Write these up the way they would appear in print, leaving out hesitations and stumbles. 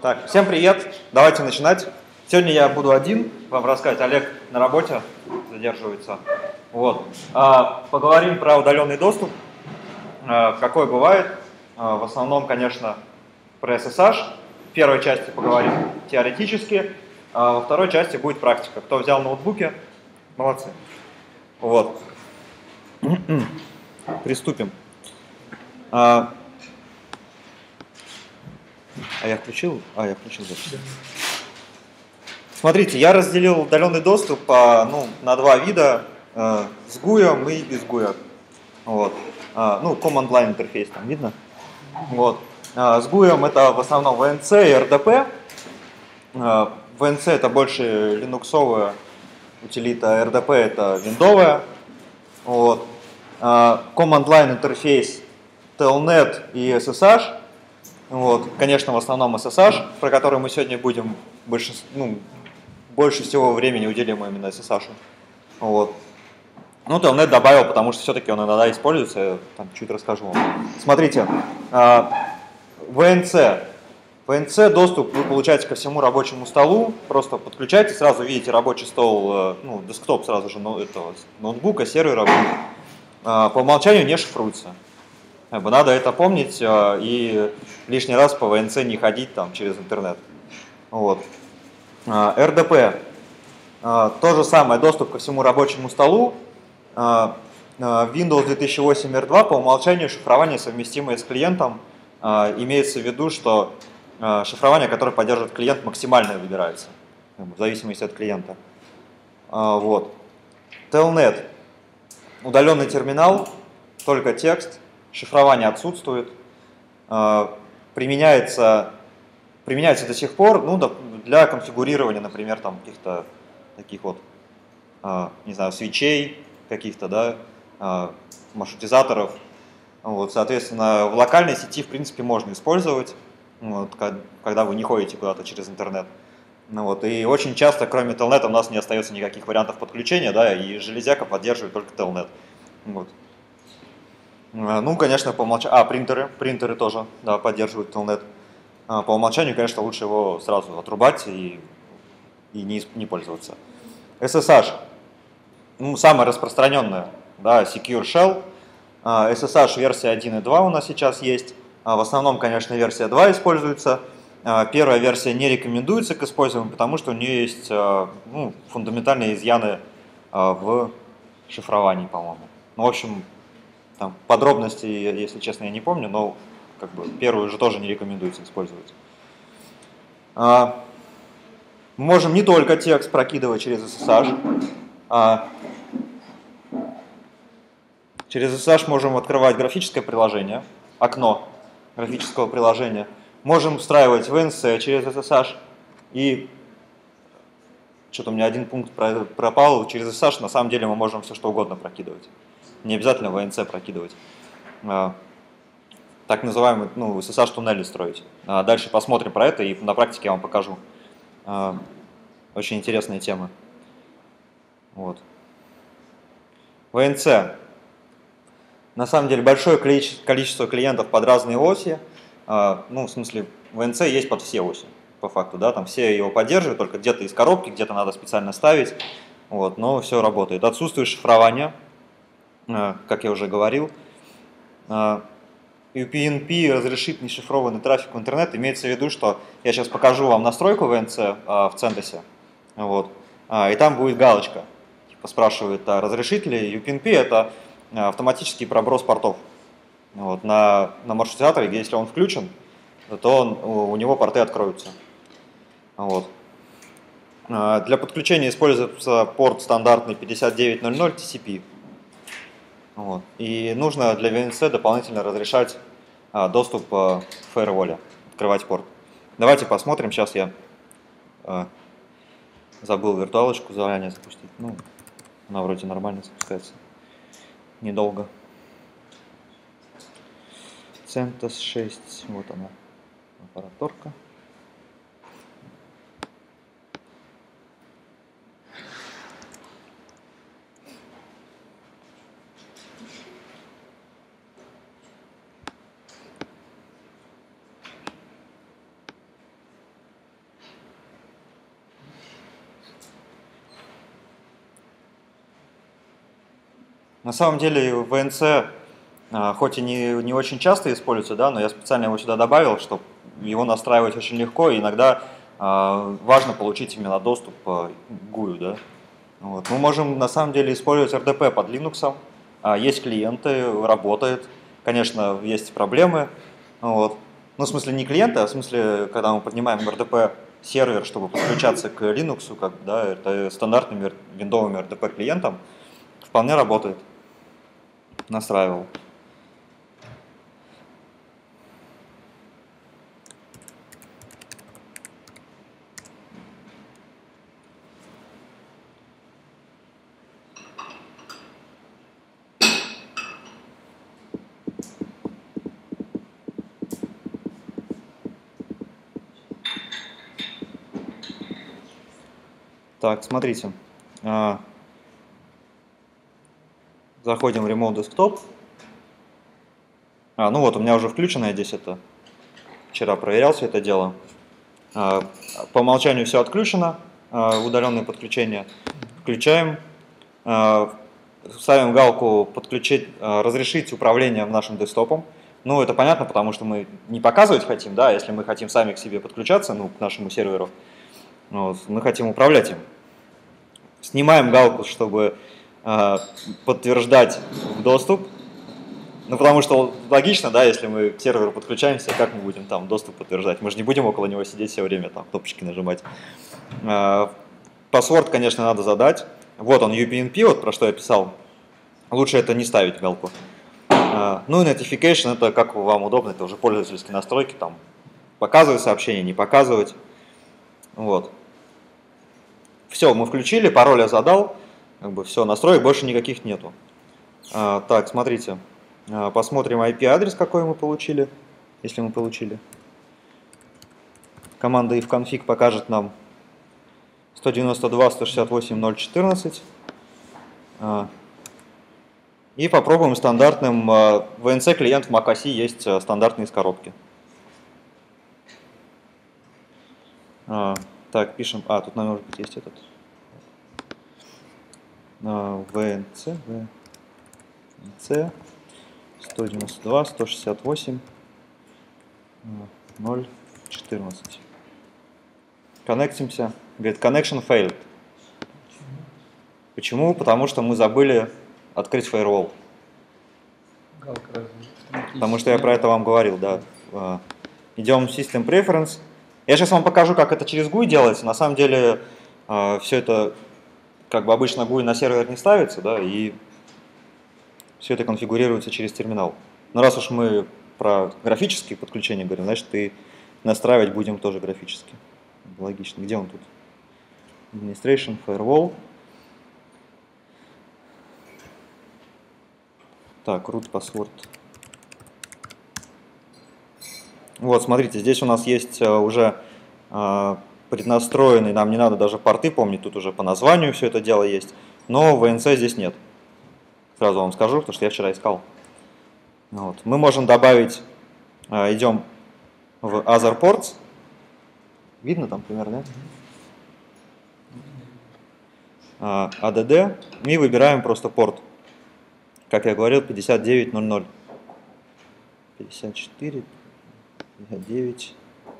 Так, всем привет, давайте начинать. Сегодня я буду один вам рассказать, Олег на работе задерживается. Вот. Поговорим про удаленный доступ, какой бывает. В основном, конечно, про SSH. В первой части поговорим теоретически, во второй части будет практика. Кто взял ноутбуки, молодцы. Вот. Приступим. Я включил запись. Смотрите, я разделил удаленный доступ на два вида, с GUI и без GUI. Вот. Command Line интерфейс там видно. Вот. С GUI это в основном VNC и RDP. VNC это больше линуксовая утилита, RDP это виндовая. Вот. Command Line интерфейс Telnet и SSH. Вот. Конечно, в основном SSH, про который мы сегодня будем больше всего времени уделим именно SSH. Вот. Telnet добавил, потому что все-таки он иногда используется, я там чуть расскажу вам. Смотрите, VNC доступ вы получаете ко всему рабочему столу, просто подключаете, сразу видите рабочий стол, десктоп сразу же этого ноутбука, сервера. По умолчанию не шифруется. Надо это помнить и лишний раз по VNC не ходить там через интернет. Вот. RDP. То же самое, доступ ко всему рабочему столу. Windows 2008 R2 по умолчанию шифрование, совместимое с клиентом. Имеется в виду, что шифрование, которое поддерживает клиент, максимально выбирается, в зависимости от клиента. Вот. Telnet. Удаленный терминал, только текст, шифрование отсутствует. Применяется до сих пор для конфигурирования, например, там каких-то таких вот, не знаю, свитчей каких-то, да, маршрутизаторов. Вот, соответственно, в локальной сети, в принципе, можно использовать, когда вы не ходите куда-то через интернет. И очень часто, кроме Telnet, у нас не остается никаких вариантов подключения, да, и железяка поддерживает только Telnet. Вот. Конечно, по умолчанию. Принтеры тоже, да, поддерживают Telnet. По умолчанию, конечно, лучше его сразу отрубать и не пользоваться. SSH. Самая распространенная, да, Secure Shell. SSH версия 1 и 2 у нас сейчас есть. В основном, конечно, версия 2 используется. Первая версия не рекомендуется к использованию, потому что у нее есть фундаментальные изъяны в шифровании, по-моему. В общем, там подробности, если честно, я не помню, но первую же тоже не рекомендуется использовать. Мы можем не только текст прокидывать через SSH. Через SSH можем открывать графическое приложение, окно графического приложения. Можем встраивать VNC через SSH. И что-то у меня один пункт пропал. Через SSH на самом деле мы можем все что угодно прокидывать. Не обязательно VNC прокидывать. Так называемые SSH-туннели строить. Дальше посмотрим про это и на практике я вам покажу. Очень интересные темы. Вот. VNC. На самом деле большое количество клиентов под разные оси. В смысле, VNC есть под все оси, по факту, да, там все его поддерживают, только где-то из коробки, где-то надо специально ставить. Вот, но все работает. Отсутствует шифрование, как я уже говорил. UPnP разрешит нешифрованный трафик в интернет. Имеется в виду, что я сейчас покажу вам настройку VNC в CentOS. Вот, и там будет галочка. Спрашивает, разрешит ли UPnP, это автоматический проброс портов. Вот, на маршрутизаторе, если он включен, то у него порты откроются. Вот. Для подключения используется порт стандартный 5900 TCP. Вот. И нужно для VNC дополнительно разрешать доступ в фаерволе, открывать порт. Давайте посмотрим. Сейчас я забыл виртуалочку заранее запустить. Она вроде нормально запускается. Недолго. CentOS 6. Вот она. Аппаратурка. На самом деле VNC хоть и не очень часто используется, да, но я специально его сюда добавил, чтобы его настраивать очень легко, и иногда важно получить именно доступ к GUI, да. Вот. Мы можем на самом деле использовать RDP под Linux, есть клиенты, работает, конечно, есть проблемы, вот. Ну, в смысле не клиенты, а в смысле, когда мы поднимаем RDP сервер, чтобы подключаться к Linux, как, да, это стандартным виндовым RDP клиентом, вполне работает. Настраивал. Так, смотрите. Заходим в Remote Desktop. Ну вот, у меня уже включено, я здесь это вчера проверял все это дело. По умолчанию все отключено, удаленное подключение. Включаем, ставим галку «Подключить, разрешить управление нашим десктопом». Ну, это понятно, потому что мы не показывать хотим, да, если мы хотим сами к себе подключаться, ну, к нашему серверу, вот, мы хотим управлять им. Снимаем галку, чтобы подтверждать доступ. Ну, потому что логично, да, если мы к серверу подключаемся, как мы будем там доступ подтверждать? Мы же не будем около него сидеть все время, там, кнопочки нажимать. Паспорт, конечно, надо задать. Вот он, UPnP, вот про что я писал. Лучше это не ставить галку. Ну и notification, это как вам удобно, это уже пользовательские настройки, там, показывать сообщение, не показывать. Вот. Все, мы включили, пароль я задал, как бы все, настроек больше никаких нету. Так, смотрите, посмотрим IP-адрес, какой мы получили, если мы получили. Команда ifconfig покажет нам 192.168.0.14. И попробуем стандартным. VNC клиент в macOS есть стандартный из коробки. Так, пишем. Тут, наверное, может быть, есть этот. VNC 192.168.0.14. Коннектимся. Говорит, connection failed. Почему? Потому что мы забыли открыть firewall. Потому что я про это вам говорил, да. Идем в System Preference. Я сейчас вам покажу, как это через GUI делается. На самом деле все это, как бы обычно GUI на сервер не ставится, да, и все это конфигурируется через терминал. Но раз уж мы про графические подключения говорим, значит, и настраивать будем тоже графически. Логично. Где он тут? Administration, Firewall. Так, root password. Вот, смотрите, здесь у нас есть уже преднастроенный, нам не надо даже порты помнить, тут уже по названию все это дело есть, но VNC здесь нет. Сразу вам скажу, потому что я вчера искал. Вот. Мы можем добавить, идем в Other Ports. Видно там примерно? ADD. И выбираем просто порт. Как я говорил, 5900. 54, 59.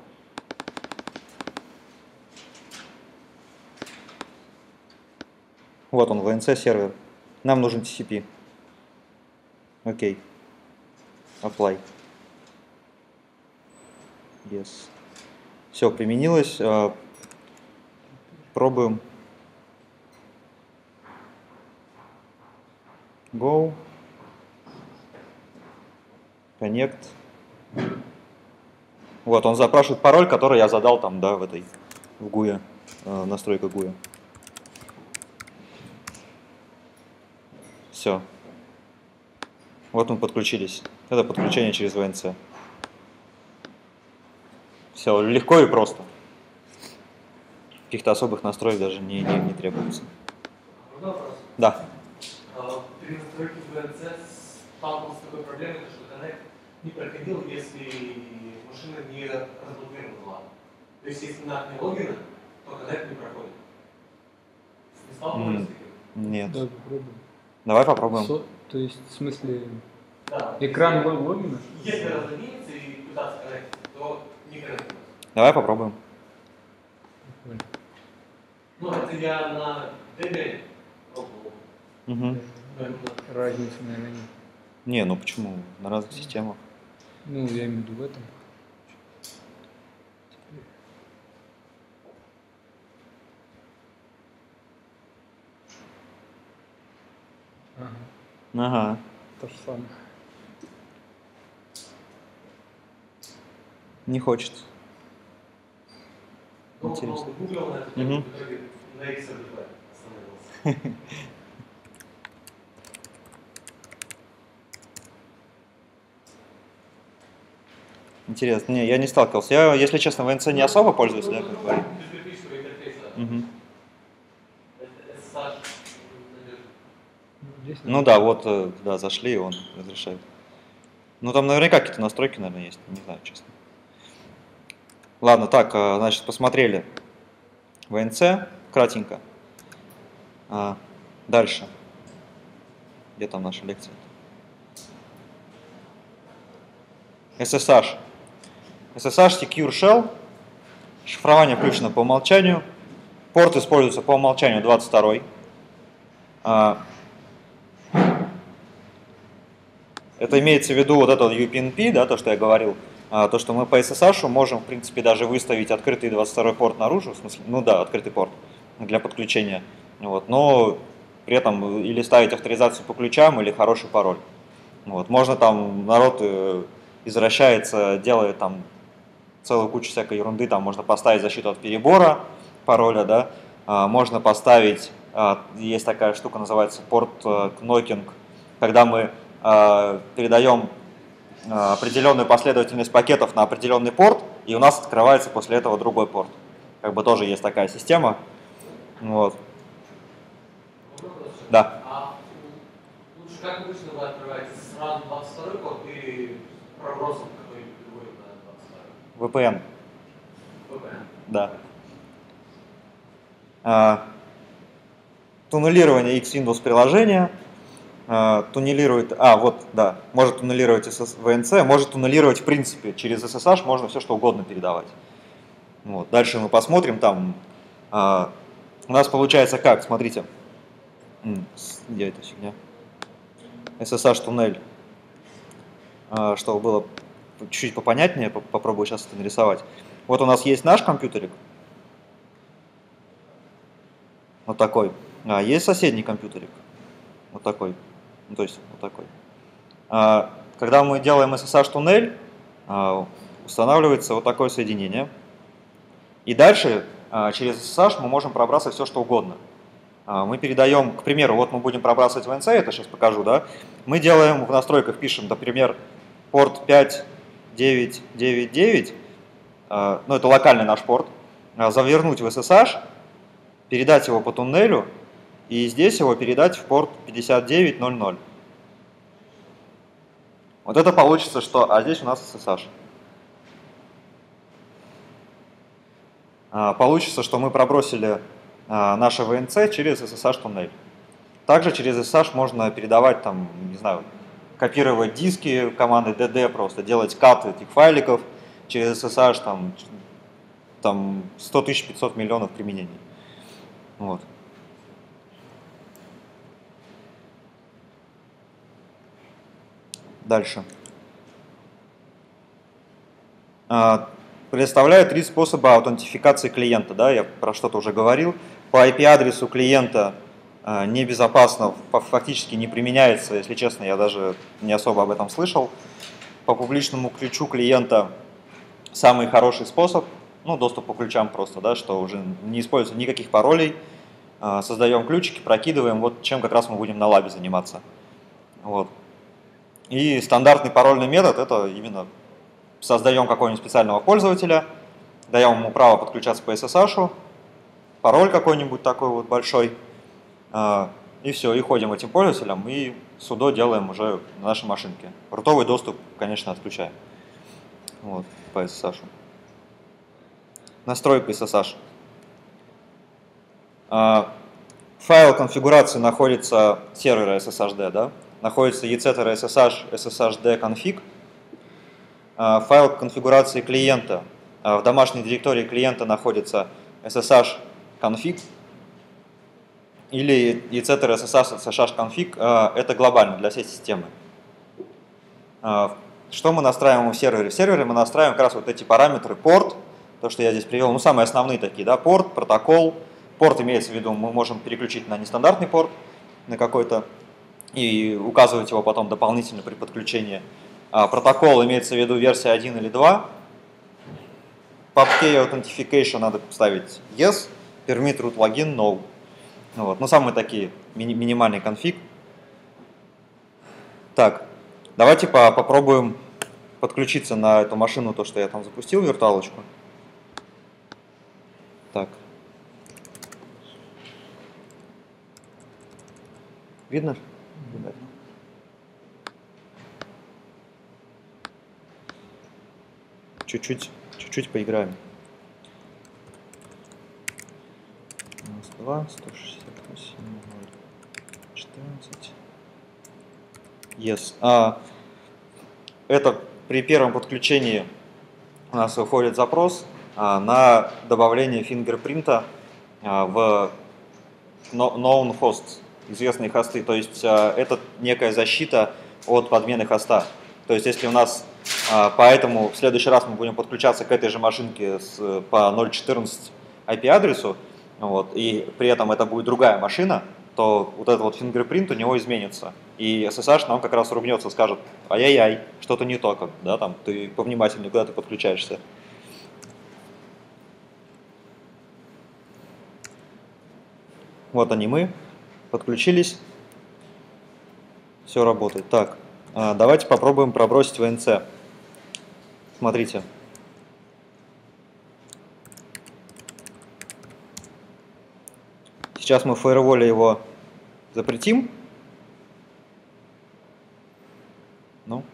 Вот он, VNC сервер. Нам нужен TCP. Окей. Apply. Yes. Все, применилось. Пробуем. Go. Connect. Вот, он запрашивает пароль, который я задал там, да, в GUI, настройка GUI. Все. Вот мы подключились. Это подключение через VNC. Все, легко и просто. Каких-то особых настроек даже не требуется. Вопрос. Да. При настройке VNC сталкивался с такой проблемой, что Connect не проходил, если машина не разблокирована. То есть, если на не логина, то Connect не проходит. Не сталкивались с таким? Нет. Да, попробуем. Давай попробуем. То есть, в смысле, Да. экран логина? Если разлогиниться и пытаться коннектить, то не коннектится. Давай попробуем. Ну, это я на Debian пробовал. Угу. Разницы, наверное, нет. Не, ну почему? На разных системах. Ну, я имею в виду в этом. Ага, Ага. то же самое. Не хочется. Ну, Интересно. гуглил на эту тему, в итоге на XRP остановился. Интересно. Не, я не сталкивался. Я, если честно, в ВНЦ не особо пользуюсь, да, как говорю. Без графического интерфейса. Угу. SSH надежно. Здесь Ну да, вот, да, зашли, и он разрешает. Ну там наверняка какие-то настройки, наверное, есть. Не знаю, честно. Ладно, так, значит, посмотрели ВНЦ, кратенько. Дальше. Где там наша лекция? SSH. SSH Secure Shell. Шифрование включено по умолчанию. Порт используется по умолчанию 22. Это имеется в виду вот это UPnP, да, то, что я говорил. То, что мы по SSH можем, в принципе, даже выставить открытый 22 порт наружу, в смысле, ну да, открытый порт для подключения. Вот, но при этом или ставить авторизацию по ключам, или хороший пароль. Вот, можно там, народ извращается, делает там целую кучу всякой ерунды, там можно поставить защиту от перебора пароля, да, можно поставить, есть такая штука, называется порт knocking, когда мы передаем определенную последовательность пакетов на определенный порт, и у нас открывается после этого другой порт. Как бы тоже есть такая система. Вот. Да. А лучше как обычно вы открываете? Сразу 22 порт или пробросом какой-нибудь другой на 22? VPN. VPN. Да. Туннелирование X-Windows приложения. Туннелирует, вот, да, может туннелировать VNC, может туннелировать в принципе, через SSH можно все что угодно передавать. Вот. Дальше мы посмотрим, там у нас получается как, смотрите, где эта фигня, SSH туннель, чтобы было чуть-чуть попонятнее, попробую сейчас это нарисовать. Вот у нас есть наш компьютерик, вот такой, есть соседний компьютерик, вот такой. Ну, то есть вот такой. Когда мы делаем SSH-туннель, устанавливается вот такое соединение. И дальше через SSH мы можем пробрасывать все, что угодно. Мы передаем, к примеру, вот мы будем пробрасывать VNC, это сейчас покажу, да. Мы делаем в настройках, пишем, например, порт 5999, ну это локальный наш порт, завернуть в SSH, передать его по туннелю, и здесь его передать в порт 5900. Вот это получится, что... А здесь у нас SSH. Получится, что мы пробросили наше VNC через SSH-туннель. Также через SSH можно передавать, там, не знаю, копировать диски команды DD, просто делать кат этих файликов через SSH, там 100 500 миллионов применений. Вот. Дальше. Представляю 3 способа аутентификации клиента. Да? Я про что-то уже говорил. По IP-адресу клиента небезопасно, фактически не применяется. Если честно, я даже не особо об этом слышал. По публичному ключу клиента самый хороший способ, ну, доступ по ключам просто, да, что уже не используется никаких паролей. Создаем ключики, прокидываем. Вот чем как раз мы будем на лабе заниматься. Вот. И стандартный парольный метод – это именно создаем какого-нибудь специального пользователя, даем ему право подключаться по SSH, пароль какой-нибудь такой вот большой, и все, и ходим этим пользователям, и судо делаем уже на нашей машинке. Рутовый доступ, конечно, отключаем. Вот, по SSH. Настройка SSH. Файл конфигурации находится сервера SSHD, да? находится etc ssh sshd config. Файл конфигурации клиента. В домашней директории клиента находится ssh config или etc ssh config. Это глобально для всей системы. Что мы настраиваем в сервере? В сервере мы настраиваем как раз вот эти параметры порт, то, что я здесь привел, ну, самые основные такие, да, порт, протокол. Порт имеется в виду, мы можем переключить на нестандартный порт, на какой-то, и указывать его потом дополнительно при подключении. Протокол имеется в виду версия 1 или 2. PubKey Authentication надо ставить yes, permit root login no. Вот. Ну, самые такие минимальный конфиг. Так, давайте попробуем подключиться на эту машину, то, что я там запустил, виртуалочку. Так. Видно? Чуть-чуть поиграем. 2, 168, 14. Yes. Это при первом подключении у нас выходит запрос на добавление фингерпринта в known hosts, известные хосты. То есть это некая защита от подмены хоста. То есть если у нас поэтому в следующий раз мы будем подключаться к этой же машинке по 0.14 IP-адресу, вот, и при этом это будет другая машина, то вот этот вот фингерпринт у него изменится. И SSH нам как раз ругнется, скажет: ай-яй-яй, что-то не то, да, там, ты повнимательнее, куда ты подключаешься. Вот они мы, подключились, все работает. Так, давайте попробуем пробросить VNC. Смотрите. Сейчас мы в фаерволе его запретим. Ну.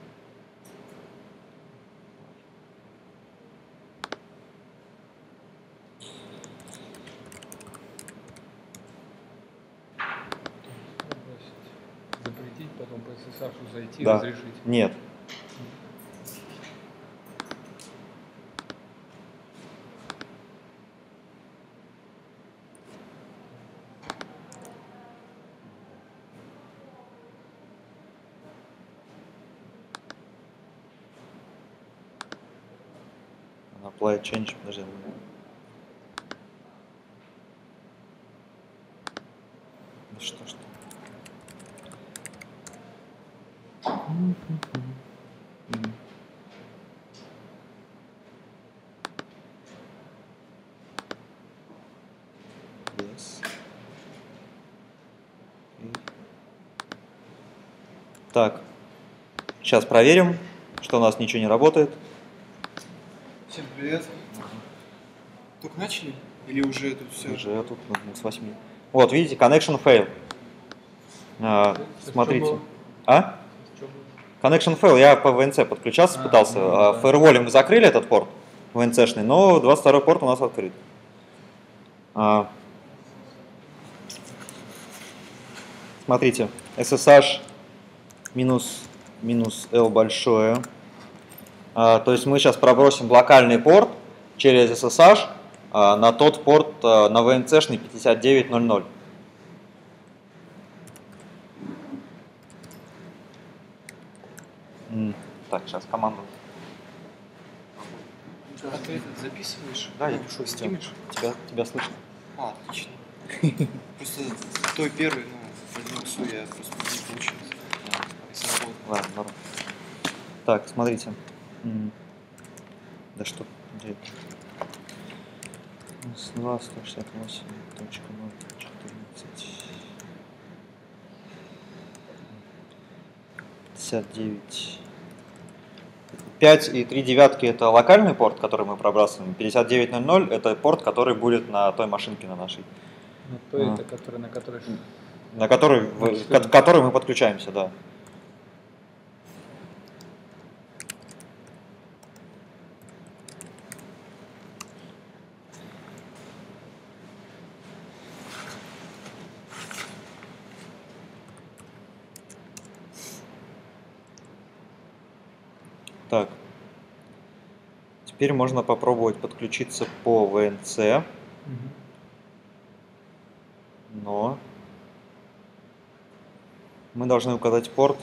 Запретить, потом по SSH зайти, Да. разрешить. Нет. Apply change, подожди. Да что ж ты. Yes. Так, сейчас проверим, что у нас ничего не работает. Всем привет. Только начали? Или уже тут все? Уже тут с 8. Вот, видите, connection fail. Смотрите. А? Connection fail. Я по VNC подключаться пытался. В фаерволе мы закрыли этот порт VNC-шный, но 22 порт у нас открыт. Смотрите, SSH минус L большое. То есть мы сейчас пробросим локальный порт через SSH на тот порт, на VNC-шный 5900. Так, сейчас команду. А ты этот записываешь? Да, я пишу. Снимешь? Тебя слышно. Отлично. Просто той первый, в Linux я просто не получилось. И сработал. Ладно, ладно. Так, смотрите. Да что? Где это? 2, 168, точка 0, 59. 5 и 3 девятки это локальный порт, который мы пробрасываем. 5900 это порт, который будет на той машинке на нашей. Ну, то это, который, на которой... На который мы подключаемся, да. Так. Теперь можно попробовать подключиться по VNC, но мы должны указать порт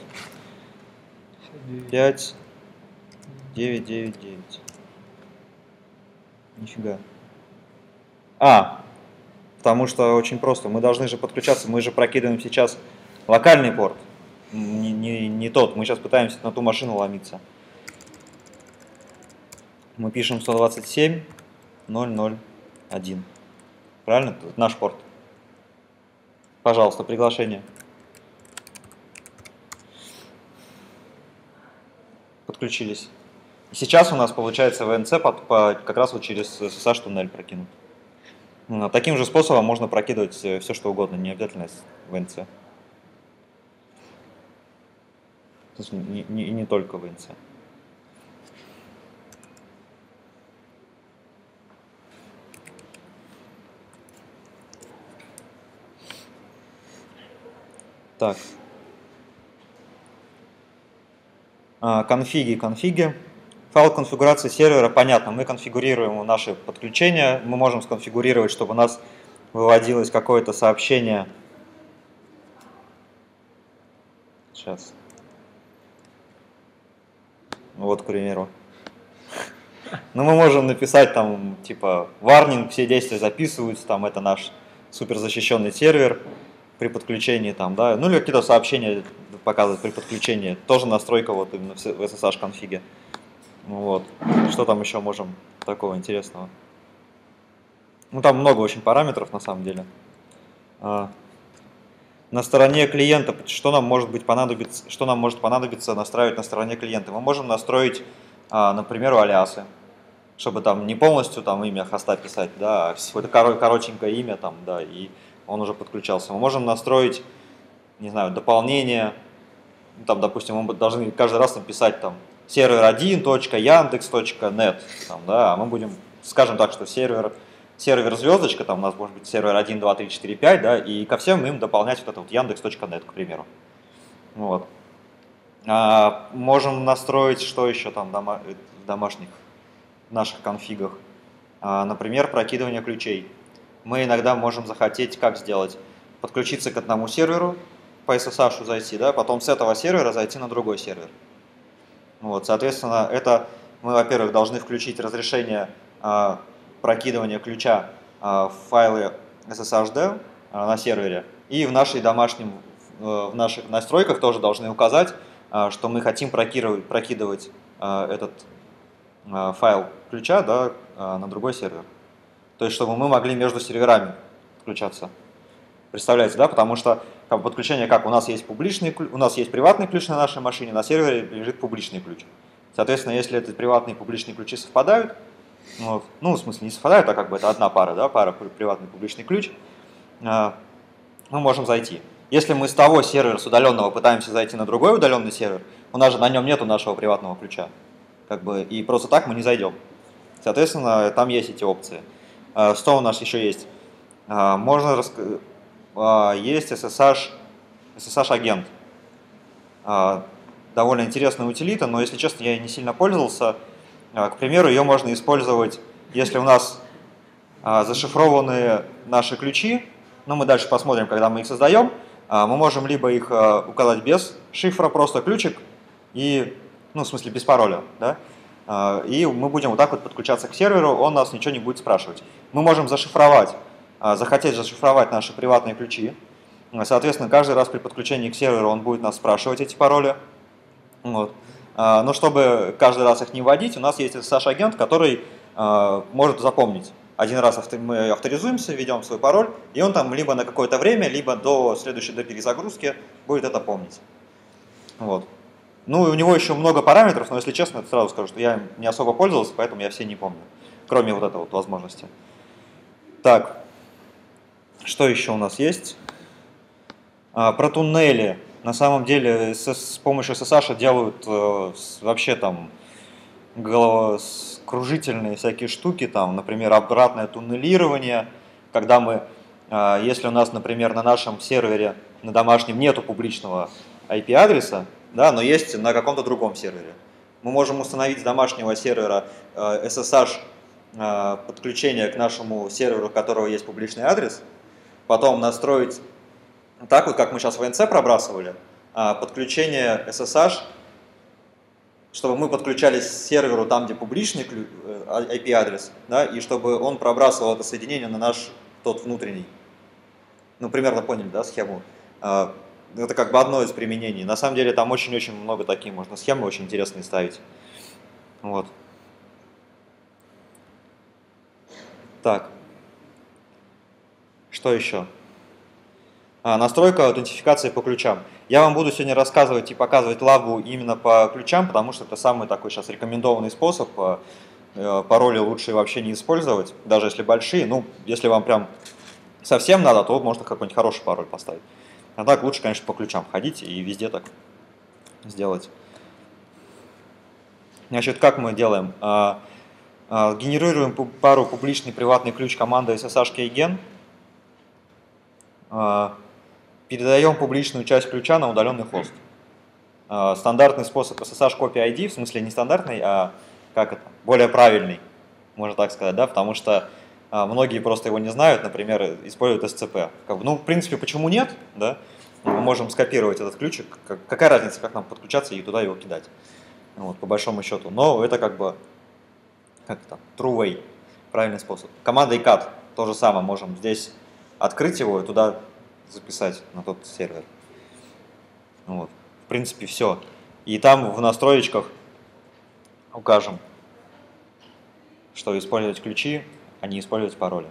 5999. Нифига. Потому что очень просто. Мы должны же подключаться, мы же прокидываем сейчас локальный порт. Не тот. Мы сейчас пытаемся на ту машину ломиться. Мы пишем 127.001. Правильно? Это наш порт. Пожалуйста, приглашение. Подключились. И сейчас у нас получается VNC как раз вот через SSH туннель прокинут. Таким же способом можно прокидывать все, что угодно, не обязательно VNC. То есть не только VNC. Так. Конфиги. Файл конфигурации сервера, понятно, мы конфигурируем наши подключения, мы можем сконфигурировать, чтобы у нас выводилось какое-то сообщение. Сейчас. Вот, к примеру. Ну, мы можем написать там, типа, warning, все действия записываются, там, это наш суперзащищенный сервер при подключении, там, да, ну, или какие-то сообщения показывать при подключении. Тоже настройка вот именно в SSH конфиге. Вот. Что там еще можем такого интересного? Ну, там много очень параметров на самом деле. На стороне клиента, что нам может понадобиться настраивать на стороне клиента? Мы можем настроить, например, алиасы, чтобы там не полностью там имя хоста писать, да, а какое-то коротенькое имя там, да, и он уже подключался. Мы можем настроить, не знаю, дополнение, там, допустим, мы должны каждый раз написать там server1.yandex.net, там, да, а мы будем, скажем так, что сервер звездочка, там у нас может быть сервер 1, 2, 3, 4, 5, да, и ко всем им дополнять вот это вот yandex.net, к примеру. Вот. Можем настроить, что еще там в домашних наших конфигах. Например, прокидывание ключей. Мы иногда можем захотеть, как сделать? Подключиться к одному серверу, по SSH зайти, да, потом с этого сервера зайти на другой сервер. Вот, соответственно, это мы, во-первых, должны включить разрешение прокидывания ключа в файлы SSHD на сервере, и в наших настройках тоже должны указать, что мы хотим прокидывать этот файл ключа, да, на другой сервер. То есть, чтобы мы могли между серверами подключаться. Представляете, да? Потому что подключение как? У нас есть приватный ключ на нашей машине, на сервере лежит публичный ключ. Соответственно, если эти приватные и публичные ключи совпадают, вот, ну, в смысле, не совпадают, а как бы это одна пара, да, пара приватный и публичный ключ, мы можем зайти. Если мы с того сервера, с удаленного, пытаемся зайти на другой удаленный сервер, у нас же на нем нету нашего приватного ключа, как бы, и просто так мы не зайдем. Соответственно, там есть эти опции. Что у нас еще есть? Есть SSH-агент. Довольно интересная утилита, но, если честно, я ей не сильно пользовался. К примеру, ее можно использовать, если у нас зашифрованные наши ключи, но мы дальше посмотрим, когда мы их создаем, мы можем либо их указать без шифра, просто ключик, и, ну, в смысле, без пароля, да? И мы будем вот так вот подключаться к серверу, он нас ничего не будет спрашивать. Мы можем захотеть зашифровать наши приватные ключи. Соответственно, каждый раз при подключении к серверу он будет нас спрашивать эти пароли. Вот. Но чтобы каждый раз их не вводить, у нас есть SSH-агент, который может запомнить. Один раз мы авторизуемся, введем свой пароль, и он там либо на какое-то время, либо до перезагрузки будет это помнить. Вот. Ну, и у него еще много параметров, но, если честно, сразу скажу, что я им не особо пользовался, поэтому я все не помню, кроме вот этой вот возможности. Так, что еще у нас есть? Про туннели. На самом деле, с помощью SSH делают вообще там головокружительные всякие штуки, там, например, обратное туннелирование, когда мы, если у нас, например, на нашем сервере, на домашнем нету публичного IP-адреса, да, но есть на каком-то другом сервере. Мы можем установить с домашнего сервера SSH подключение к нашему серверу, у которого есть публичный адрес, потом настроить так вот, как мы сейчас в VNC пробрасывали, подключение SSH, чтобы мы подключались к серверу там, где публичный IP-адрес, да, и чтобы он пробрасывал это соединение на наш тот внутренний. Ну, примерно поняли, да, схему? Это как бы одно из применений. На самом деле там очень-очень много таких можно схемы очень интересные ставить. Вот. Так. Что еще? Настройка аутентификации по ключам. Я вам буду сегодня рассказывать и показывать лабу именно по ключам, потому что это самый такой сейчас рекомендованный способ. Пароли лучше вообще не использовать, даже если большие. Ну, если вам прям совсем надо, то можно какой-нибудь хороший пароль поставить. А так лучше, конечно, по ключам ходить и везде так сделать. Значит, как мы делаем? Генерируем пару публичный приватный ключ командой SSH keygen. Передаем публичную часть ключа на удаленный хост. Стандартный способ SSH copy ID, в смысле не стандартный, а как это, более правильный, можно так сказать, да, потому что многие просто его не знают, например, используют SCP. Ну, в принципе, почему нет, да? Мы можем скопировать этот ключик, какая разница, как нам подключаться и туда его кидать, вот, по большому счету. Но это как бы, как это, true way, правильный способ. Командой cat то же самое, можем здесь открыть его и туда записать на тот сервер. Вот. В принципе, все. И там в настроечках укажем, что использовать ключи, а не использовать пароли.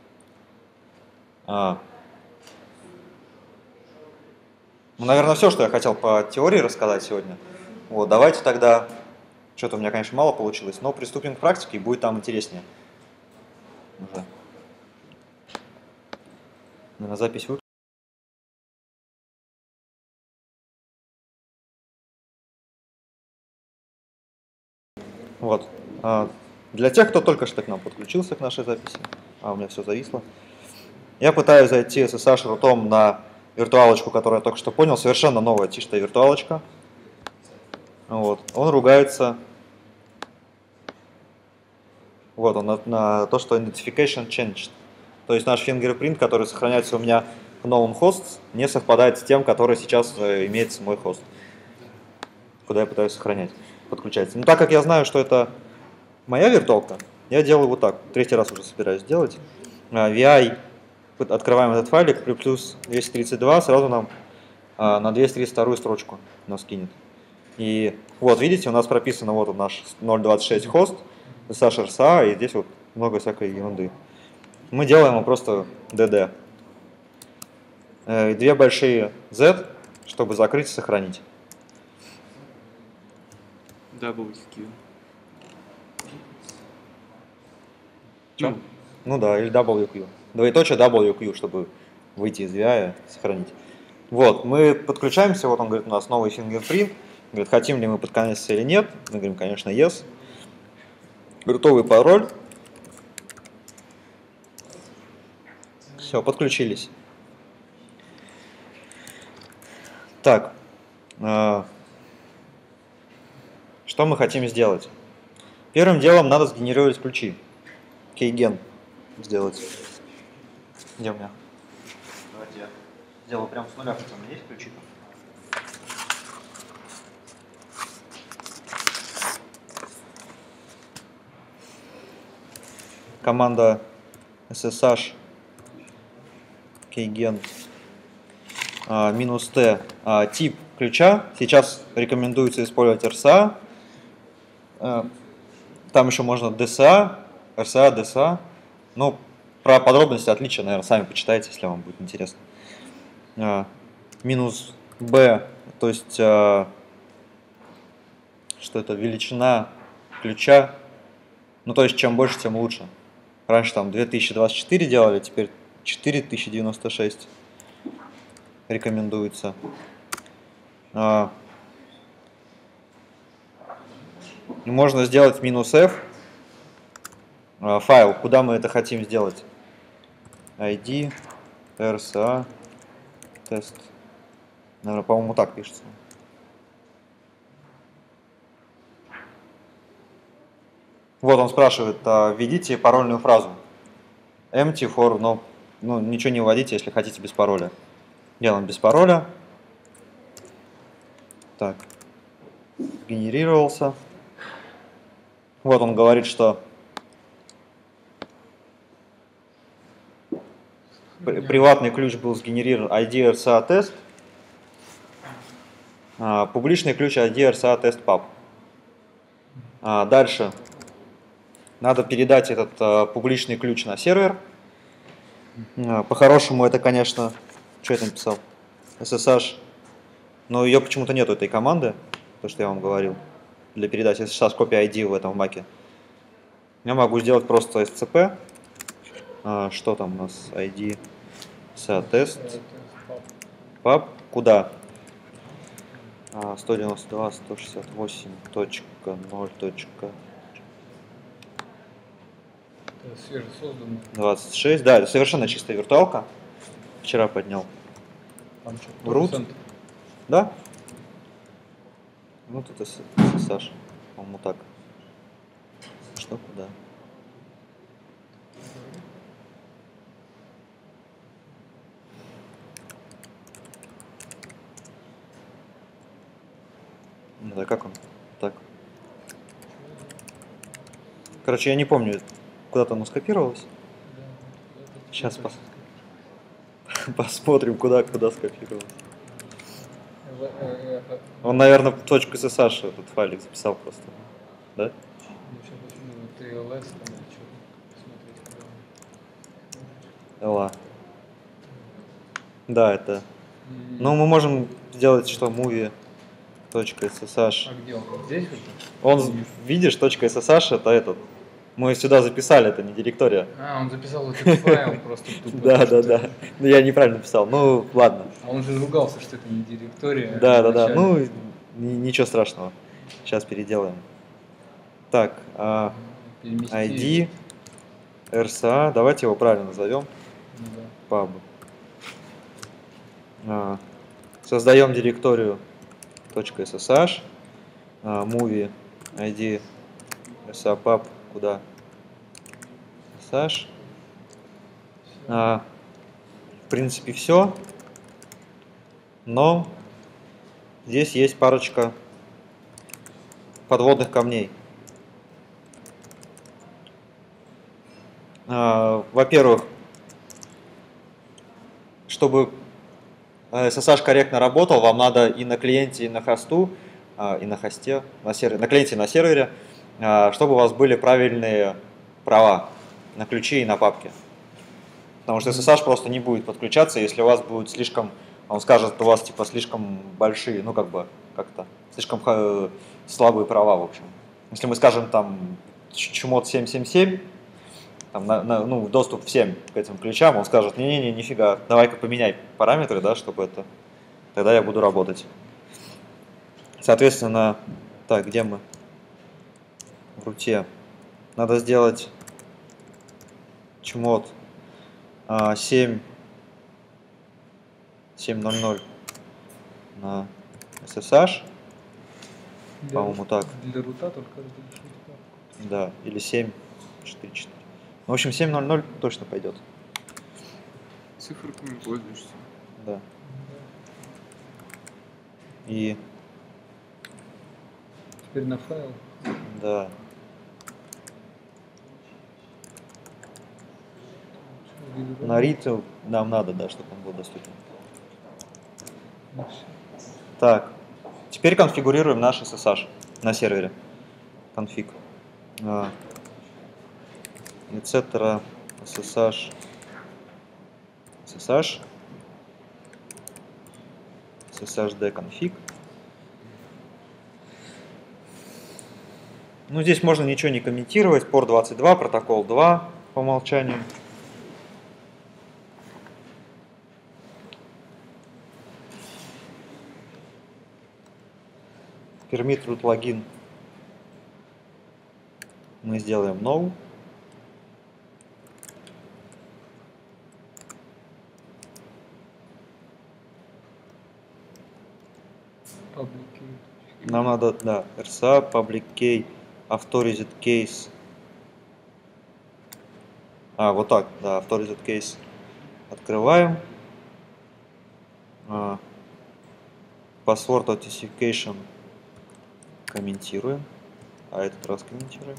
Ну, наверное, все, что я хотел по теории рассказать сегодня. Вот, давайте тогда, что-то у меня, конечно, мало получилось, но приступим к практике, и будет там интереснее. Уже. На запись выключить. Вот. Для тех, кто только что к нам подключился к нашей записи, у меня все зависло, я пытаюсь зайти SSH рутом на виртуалочку, которую я только что понял, совершенно новая чистая виртуалочка. Вот. Он ругается вот он, на то, что identification changed. То есть наш fingerprint, который сохраняется у меня в новом хост, не совпадает с тем, который сейчас имеется мой хост, куда я пытаюсь сохранять, подключается. Но так как я знаю, что это моя виртуалка, я делаю вот так. Третий раз уже собираюсь делать. VI, открываем этот файлик, плюс 232, сразу нам на 232 строчку нас кинет. И вот, видите, у нас прописано, вот он наш 0.26 хост, SSH RSA, и здесь вот много всякой ерунды. Мы делаем его просто DD. Две большие Z, чтобы закрыть и сохранить. WQ. Что? Ну да, или WQ. Двоеточие WQ, чтобы выйти из VI и сохранить. Вот, мы подключаемся, вот он говорит, у нас новый fingerprint. Говорит, хотим ли мы подконнектиться или нет. Мы говорим, конечно, yes. Готовый пароль. Все, подключились. Так, что мы хотим сделать? Первым делом надо сгенерировать ключи. Keygen сделать. Где у меня? Давайте я сделаю прямо с нуля, хотя у меня есть ключи. Команда SSH keygen -t тип ключа. Сейчас рекомендуется использовать RSA. Там еще можно DSA, RSA, DSA. Ну, про подробности отличия, наверное, сами почитайте, если вам будет интересно. -b, то есть, что это, величина ключа. Ну, то есть, чем больше, тем лучше. Раньше там 2024 делали, теперь 4096 рекомендуется. Можно сделать -f файл, куда мы это хотим сделать. ID, RSA, тест. Наверное, по-моему, так пишется. Вот он спрашивает, введите парольную фразу. Empty for, но ничего не вводите, если хотите без пароля. Делаем без пароля. Так, генерировался. Вот он говорит, что приватный ключ был сгенерирован ID RSA тест, публичный ключ ID RSA тест pub. Дальше надо передать этот публичный ключ на сервер. По-хорошему это, конечно, что я написал? SSH. Но ее почему-то нету, этой команды, то, что я вам говорил, для передачи SSH копия ID в этом маке. Я могу сделать просто SCP. Что там у нас? ID тест pub. Куда? 192.168.0. Это свежесозданный. 26. Да, это совершенно чистая виртуалка. Вчера поднял. Там что, Root. процент? Да? Ну тут SSH. По-моему, так. Что, куда? Да, как он? Так. Короче, я не помню, куда-то оно скопировалось. Сейчас посмотрим, куда скопировалось. Он, наверное, .ssh этот файлик записал просто. Да? TLS там или что? Смотреть, куда LA. Да, это. Ну, мы можем сделать, что movie.ssh. А где он? Здесь вот? Он, видишь, .ssh это этот. Мы сюда записали, это не директория. Он записал этот файл просто тупо. Да. Ну, я неправильно написал. Ну, ладно. А он же ругался, что это не директория. Да. Ну, ничего страшного. Сейчас переделаем. Так, ID, RSA. Давайте его правильно назовем. Pub. Создаем директорию .ssh. Movie ID RSA pub. Куда? SSH. В принципе, все. Но здесь есть парочка подводных камней. Во-первых, чтобы SSH корректно работал, вам надо и на клиенте, и на хосту, и на хосте, на клиенте и на сервере, чтобы у вас были правильные права на ключи и на папки. Потому что SSH просто не будет подключаться, если у вас будет слишком, он скажет, у вас типа слишком большие, ну как-то слишком слабые права, в общем. Если мы скажем там чмот 777, там, доступ всем к этим ключам, он скажет, не-не-не, нифига, давай-ка поменяй параметры, да, чтобы это, тогда я буду работать. Соответственно, так, где мы? В руте. Надо сделать чмот 7.0.0 на SSH. По-моему, так. Для рута только разрешить папку. Да, или 7.4.4. В общем, 7.0.0 точно пойдет. Циферками пользуешься. Да. И Теперь на файл. да. На ритейл нам надо, да, чтобы он был доступен. Так, теперь конфигурируем наш SSH на сервере. Конфиг. Etc. SSH. SSHD конфиг. Ну, здесь можно ничего не комментировать. Порт 22, протокол 2 по умолчанию. Permit root login мы сделаем no. Нам надо, да, RSA, public key, author reset case Вот так, да, Authorized Case открываем. Password Authentication комментируем. Этот раз комментируем.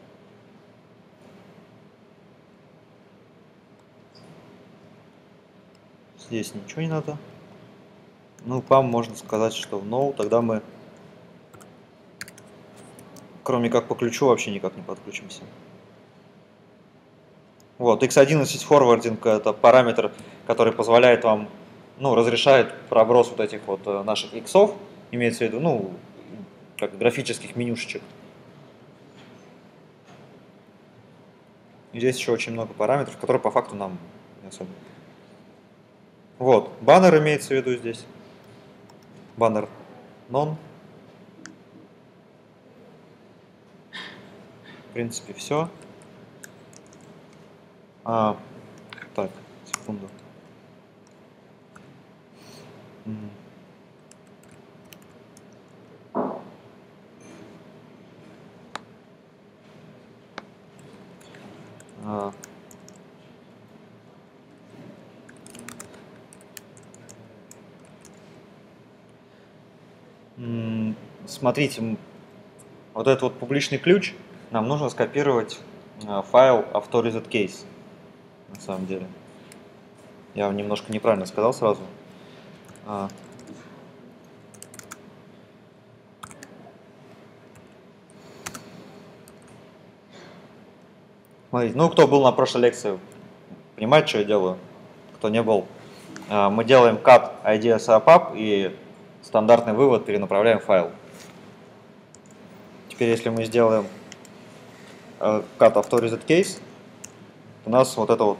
Здесь ничего не надо. Ну, PAM можно сказать, что no, тогда мы, кроме как по ключу, вообще никак не подключимся. Вот, x11 forwarding — это параметр, который позволяет вам, ну, разрешает проброс вот этих вот наших иксов, имеется в виду, ну, как графических менюшечек. И здесь еще очень много параметров, которые по факту нам не особо. Вот, баннер имеется в виду здесь. Баннер none. В принципе, все. Так, секунду. Смотрите, вот этот вот публичный ключ нам нужно скопировать файл Authorized Case. На самом деле. Я вам немножко неправильно сказал сразу. Смотрите, ну кто был на прошлой лекции, понимает, что я делаю. Кто не был, мы делаем cut IDSA-pub и стандартный вывод перенаправляем файл. Теперь, если мы сделаем cut Authorized Case, у нас вот это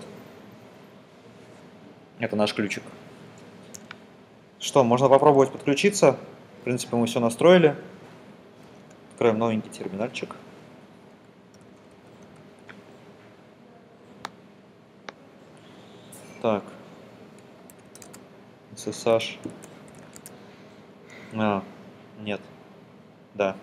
наш ключик. Что, можно попробовать подключиться. В принципе, мы все настроили. Откроем новенький терминальчик. Так. SSH. Нет. Да.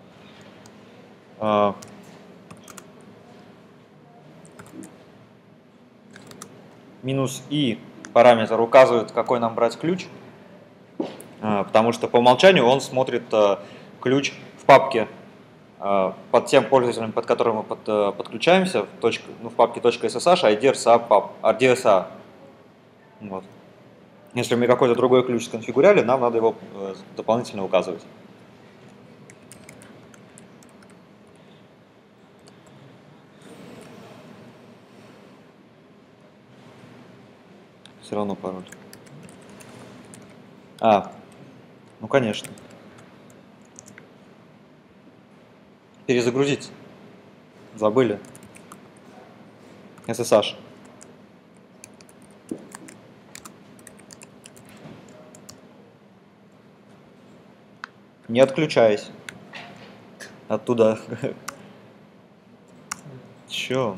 Минус «и» параметр указывает, какой нам брать ключ, потому что по умолчанию он смотрит ключ в папке под тем пользователем, под которым мы подключаемся, в папке .ssh RDSA. Вот. Если мы какой-то другой ключ сконфигуряли, нам надо его дополнительно указывать. Все равно пароль. Ну конечно. Перезагрузить. Забыли. SSH. Не отключаясь. Оттуда. Чё?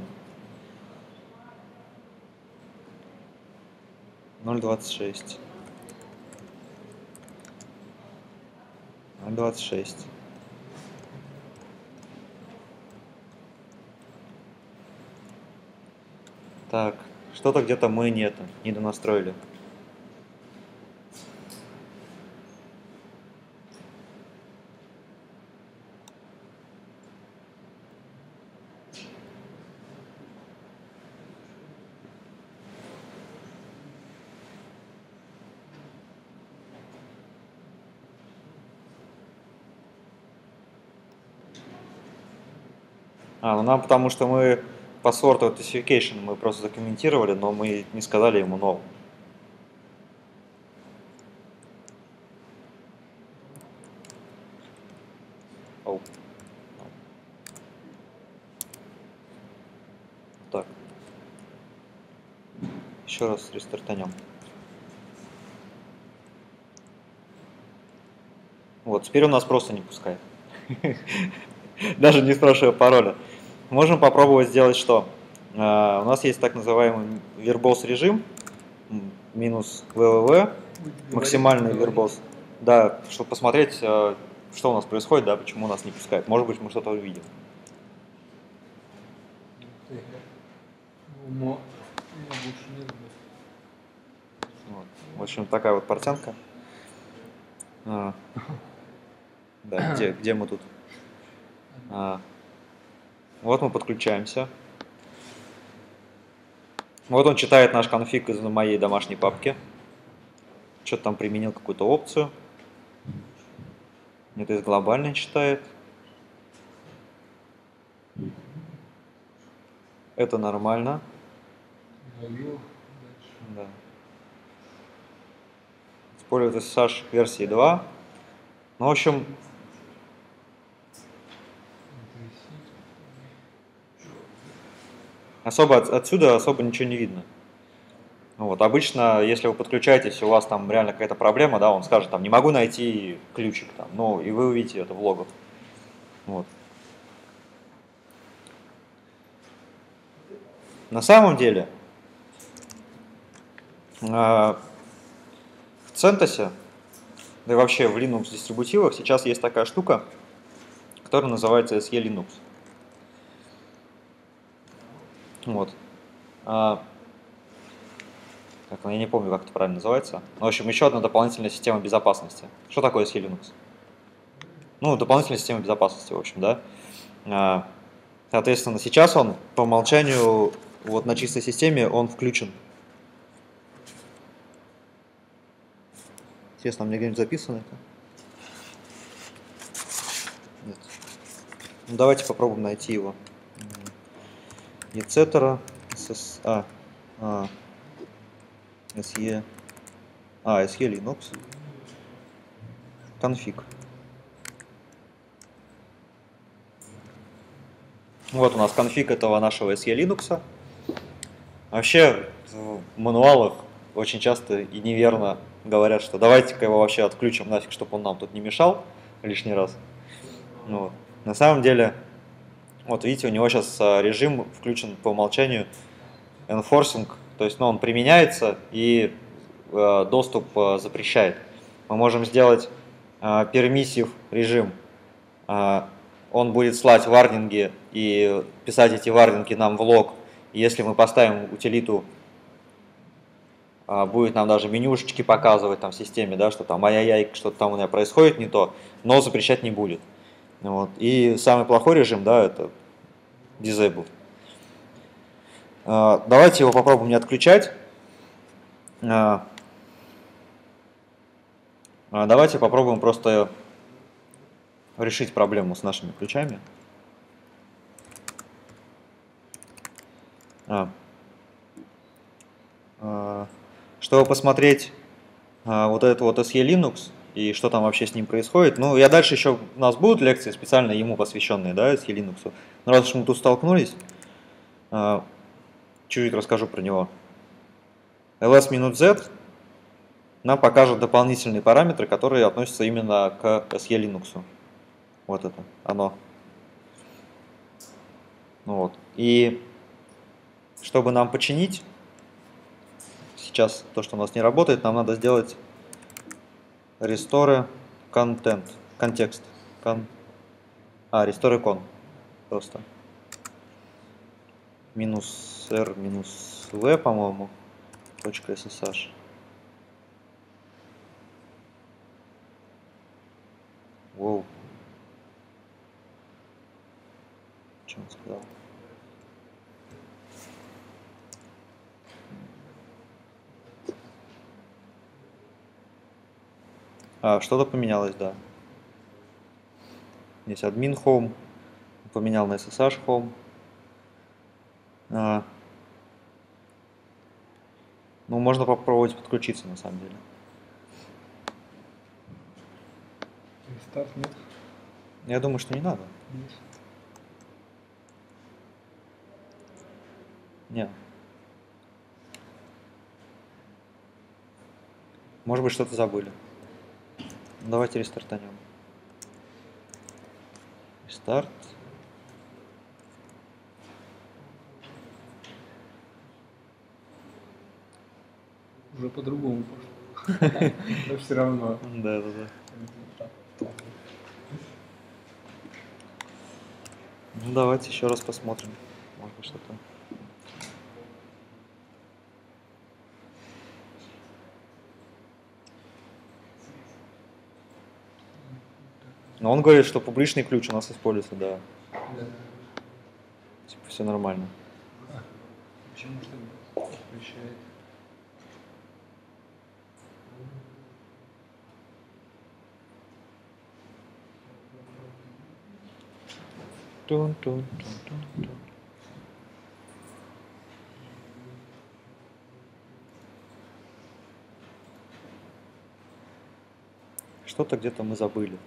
0.26. 0.26. Так, что-то где-то мы не донастроили. Ну нам потому что мы password authentication мы просто документировали, но мы не сказали ему no. Так. Еще раз рестартанем. Вот, теперь у нас просто не пускает. Даже не спрашивая пароля. Можем попробовать сделать что? У нас есть так называемый verbose режим, минус www, максимальный verbose. Да, чтобы посмотреть, что у нас происходит, да, почему нас не пускает. Может быть, мы что-то увидим. Но больше нет. Вот. В общем, такая вот портянка. А, да, где мы тут? Вот мы подключаемся. Вот он читает наш конфиг из моей домашней папки. Что-то там применил какую-то опцию. Это из глобальной читает. Это нормально. Да. Использует SSH версии 2. Ну, в общем, отсюда особо ничего не видно. Вот, обычно, если вы подключаетесь, у вас там реально какая-то проблема, да, он скажет, там, не могу найти ключик, там, ну, и вы увидите это в логах. Вот. На самом деле, в CentOS, да и вообще в Linux дистрибутивах сейчас есть такая штука, которая называется SE Linux. Вот. Так, я не помню, как это правильно называется. В общем, еще одна дополнительная система безопасности. Что такое SE Linux? Ну, дополнительная система безопасности, в общем, да. Соответственно, сейчас он по умолчанию вот на чистой системе он включен. Интересно, у меня где-нибудь записано это? Нет. Ну, давайте попробуем найти его. Etc. SE Linux. Конфиг. Вот у нас конфиг этого нашего SE Linux. Вообще в мануалах очень часто и неверно говорят, что давайте-ка его вообще отключим нафиг, чтобы он нам тут не мешал лишний раз. Вот. На самом деле, вот видите, у него сейчас режим включен по умолчанию enforcing, то есть он применяется и доступ запрещает. Мы можем сделать permissive режим. Он будет слать варнинги и писать эти варнинги нам в лог. И если мы поставим утилиту, будет нам даже менюшечки показывать там в системе, да, что там ай-яй-яй, что-то там у меня происходит не то, но запрещать не будет. Вот. И самый плохой режим, да, это disable. Давайте его попробуем не отключать. Давайте попробуем просто решить проблему с нашими ключами. Чтобы посмотреть вот этот вот SE Linux и что там вообще с ним происходит. Ну, я дальше еще, у нас будут лекции специально ему посвященные, да, SE Linux. Но раз уж мы тут столкнулись, чуть-чуть расскажу про него. ls-z нам покажет дополнительные параметры, которые относятся именно к SE Linux. Вот это, оно. Ну вот. И чтобы нам починить, сейчас то, что у нас не работает, нам надо сделать restore content, контекст. Restore icon. Просто. -r -v, по-моему, .ssh. Воу. Что он сказал? Что-то поменялось, да. Здесь admin home, поменял на SSH home. Ну, можно попробовать подключиться, на самом деле. Рестарт нет? Я думаю, что не надо. Нет. Нет. Может быть, что-то забыли. Давайте рестартанем. Рестарт. Уже по-другому пошло. Но все равно. Да. Ну, давайте еще раз посмотрим. Может быть, что-то. Но он говорит, что публичный ключ у нас используется, да. Да. Типа все нормально. Почему что запрещает? Тун-тун-тун-тун-тун. Что-то где-то мы забыли.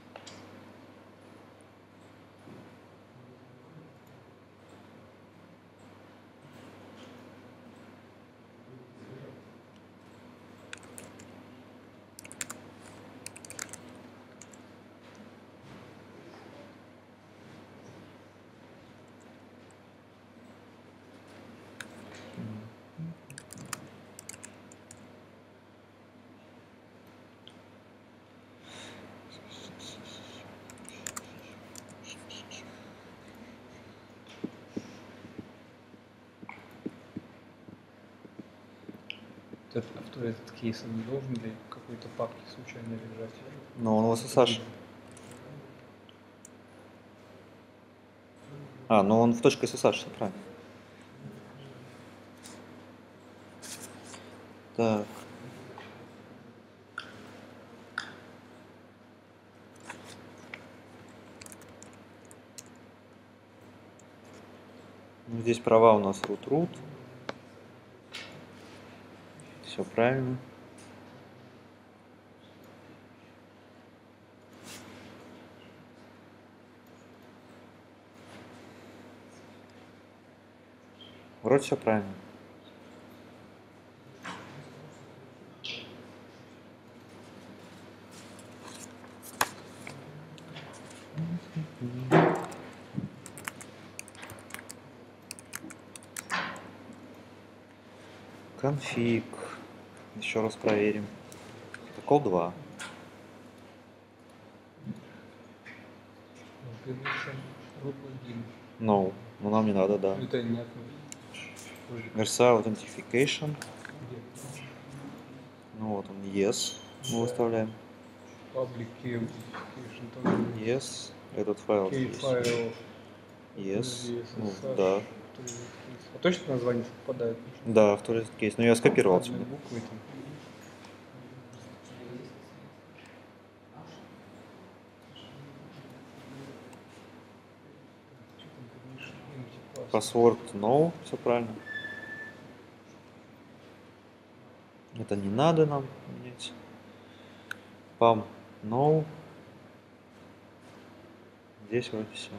Этот кейс он не должен ли в какой-то папке случайно лежать? Но он в SSH. А, ну он в .ssh, все правильно. Так. Ну, здесь права у нас root. Все правильно. Вроде все правильно. Конфиг. Еще раз проверим. Это call 2. No, ну нам не надо, да. Это нет. Versa Authentication. Где? Ну вот он, yes. Мы выставляем. Public key authentication тоже. Yes. Этот файл Key здесь. файл. Yes. Ну, SSH. да. А точно название совпадает? Да, в тот кейс. Но я скопировал Одной отсюда. буквой там. Что там ты говоришь? Empty pass. Password no, все правильно. Это не надо нам менять. Pam no. Здесь вроде все.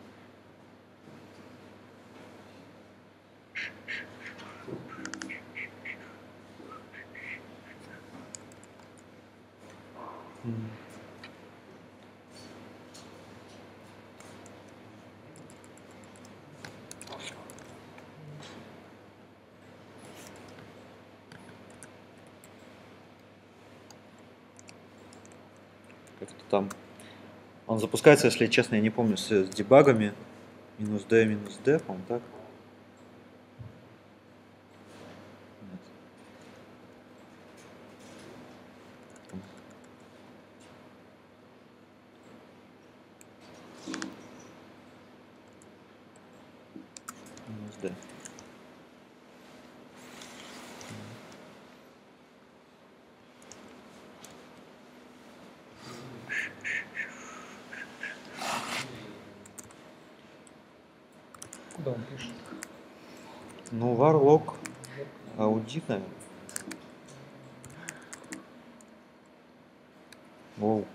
Как-то там. Он запускается, если честно, я не помню, с дебагами. -d, -d, по-моему, так. Нет. Там. -d. Куда он пишет? Ну, varlog, аудит, наверное. Воу.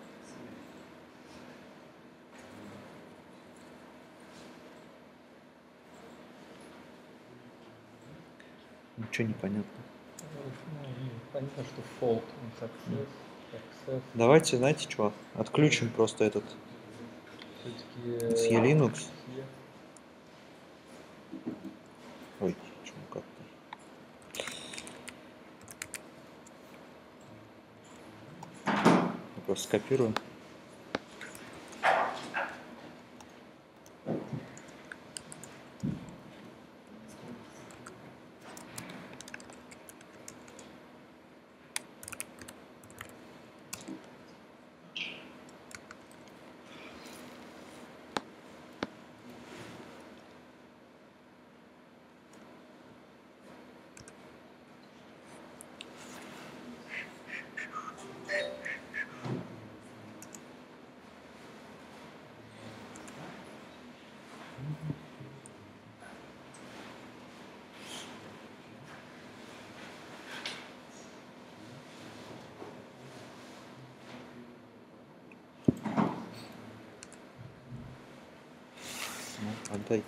Ничего не понятно. Понятно, что fault. Success. Давайте, знаете что, отключим просто этот Все-таки с Linux. Ой, почему как-то. Я просто скопирую. Отдай.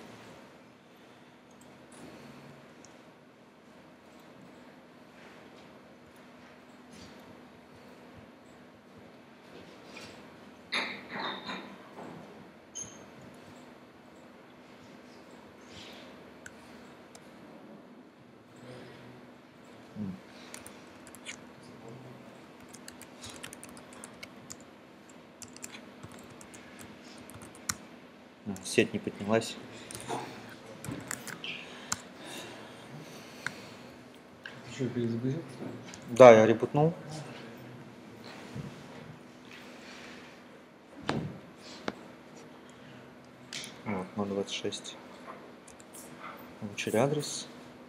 Сеть не поднялась. Ты что, перезагрузил? Да, я репутнул. Вот, 0.26. Получили адрес.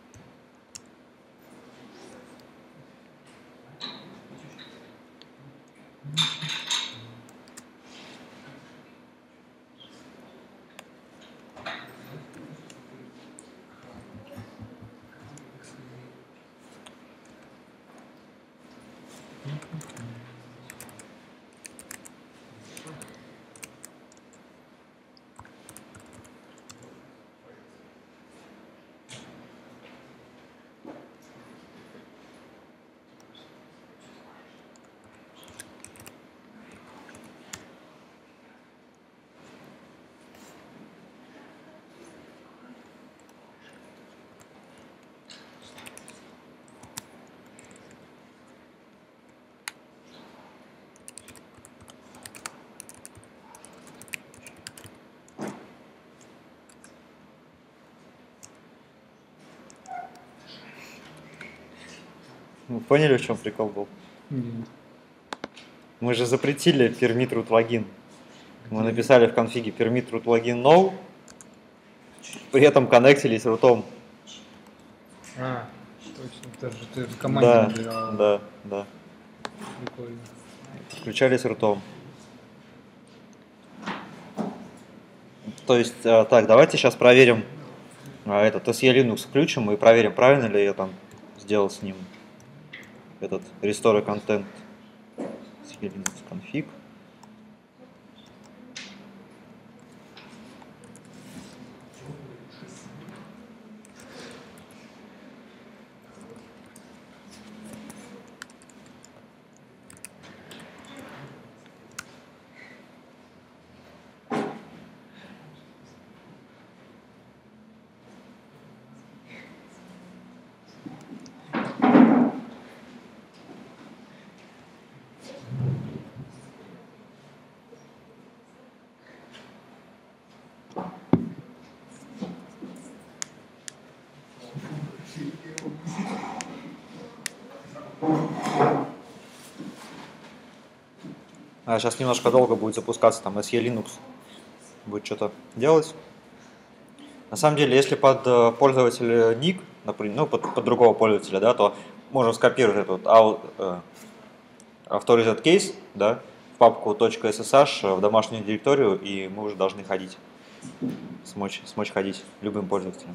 Вы поняли, в чем прикол был? Нет. Мы же запретили permit root login. Мы написали в конфиге permit root login no, при этом коннектились рутом. А, точно, это же ты в команде Да, набирал. да. Прикольно. Включались рутом. То есть, так, давайте сейчас проверим этот SE Linux включим и проверим, правильно ли я там сделал с ним этот restore content SE Linux config. Сейчас немножко долго будет запускаться, там SE Linux будет что-то делать. На самом деле, если под пользователя ник, например, ну, под другого пользователя, да, то можем скопировать этот authorized case, да, в папку .ssh в домашнюю директорию, и мы уже должны ходить, смочь ходить любым пользователем.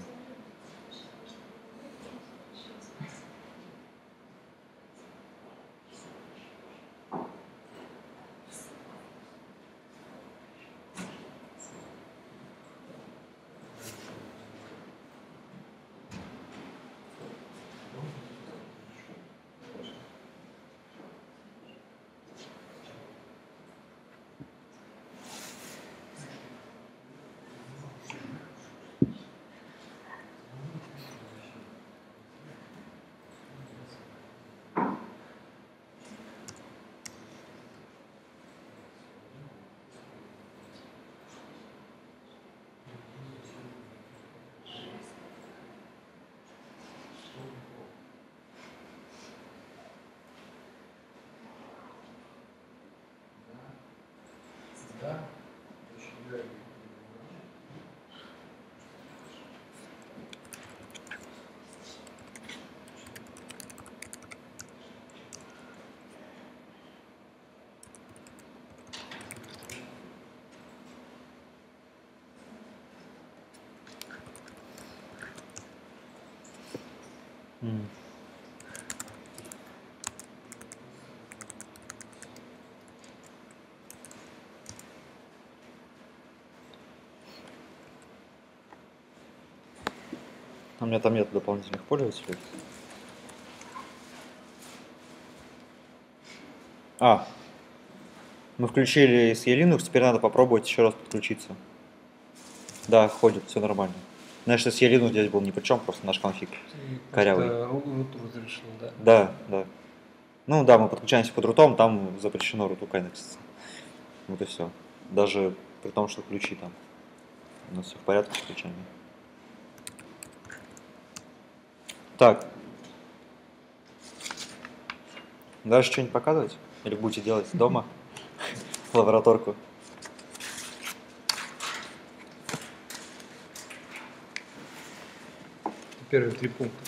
У меня там нет дополнительных пользователей. Мы включили SE Linux, теперь надо попробовать еще раз подключиться. Да, ходит, все нормально. Знаешь, SE Linux здесь был ни при чем, просто наш конфиг корявый. Root разрешил, да? Да, да. Ну да, мы подключаемся под рутом, там запрещено руту коннектиться. Вот и все. Даже при том, что ключи там. У нас все в порядке с ключами. Так. Дальше что-нибудь показывать? Или будете делать дома? Лабораторку. Первые 3 пункта.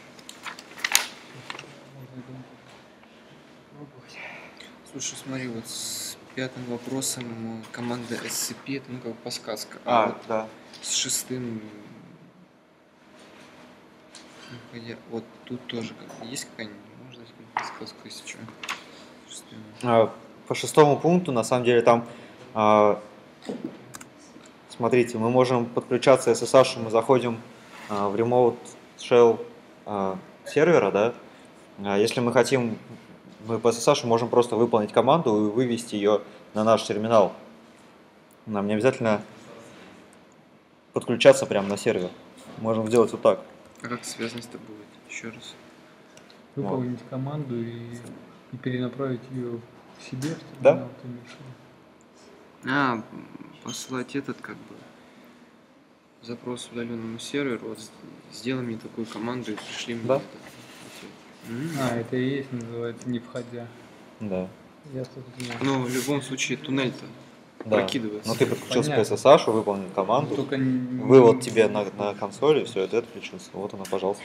Слушай, смотри, вот с 5-м вопросом команда SCP, это ну как подсказка. Вот Да. с 6-м, вот тут тоже как бы есть какая-нибудь, можно дать какую-нибудь подсказку, если что. 6-м. По 6-му пункту, на самом деле, там, смотрите, мы можем подключаться SSH, мы заходим в remote shell сервера, да. Если мы хотим, мы по SSH можем просто выполнить команду и вывести ее на наш терминал. Нам не обязательно подключаться прямо на сервер. Можем сделать вот так. А как связанность-то будет? Еще раз. Выполнить команду и перенаправить ее к себе, в Да. терминал, ты имеешь в виду? Послать этот как бы запрос удаленному серверу, вот сделай мне такую команду и пришли мне Да. это. Это и есть, называется, не входя. Да. Я что-то думал. Но в любом случае туннель-то Да. прокидывается. Но ты подключился Понятно. по SSH, выполнил команду, Только вывод тебе на консоли, все, это отключился. Вот она, пожалуйста.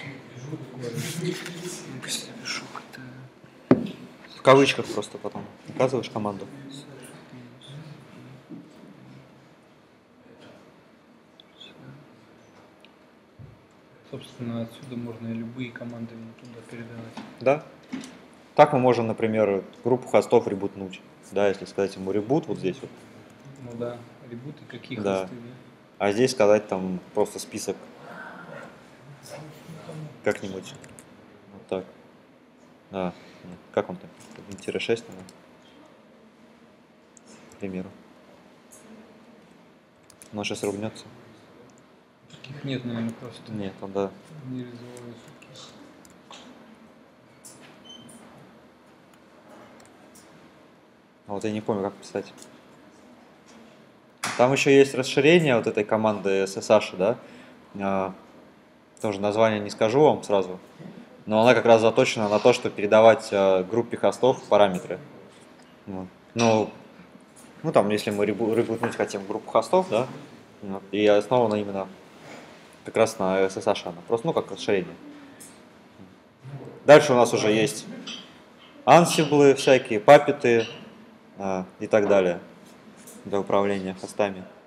Ну-ка себе пишу как-то. В кавычках просто потом указываешь команду. Собственно, отсюда можно и любые команды туда передавать. Да. Так мы можем, например, группу хостов ребутнуть. Да, если сказать ему ребут вот здесь вот. Ну да, ребуты каких Да. хосты, да? А здесь сказать там просто список. Как-нибудь. Вот так. Нет, как он там? 1-6, наверное. К примеру. Он сейчас ругнется. Таких нет, наверное, просто. Нет, он да. Не реализовывают таких. А вот я не помню, как писать. Там еще есть расширение вот этой команды SSH, да? Тоже название не скажу вам сразу. Но она как раз заточена на то, что передавать группе хостов параметры. Вот. Ну, там, если мы ребутнуть хотим группу хостов, да? Вот, и основана именно как раз на SSH. Она просто, ну, как расширение. Дальше у нас уже есть Ansible, всякие папеты и так далее для управления хостами.